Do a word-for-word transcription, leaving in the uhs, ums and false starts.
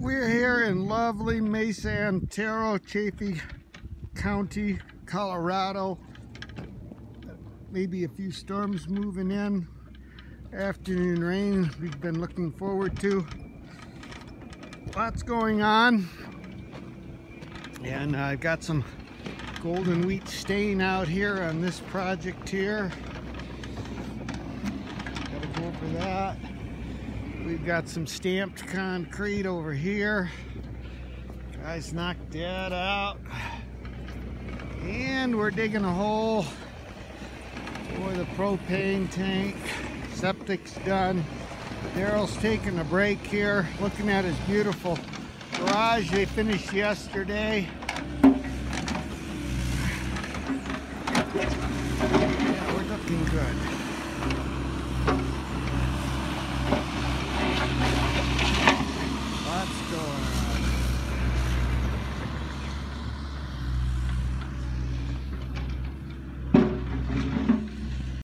We're here in lovely Mesa Antero, Chaffee County, Colorado. Maybe a few storms moving in. Afternoon rain we've been looking forward to. Lots going on. And I've got some golden wheat stain out here on this project here. Gotta go for that. We've got some stamped concrete over here. Guys knocked that out. And we're digging a hole for the propane tank. Septic's done. Daryl's taking a break here, looking at his beautiful garage they finished yesterday.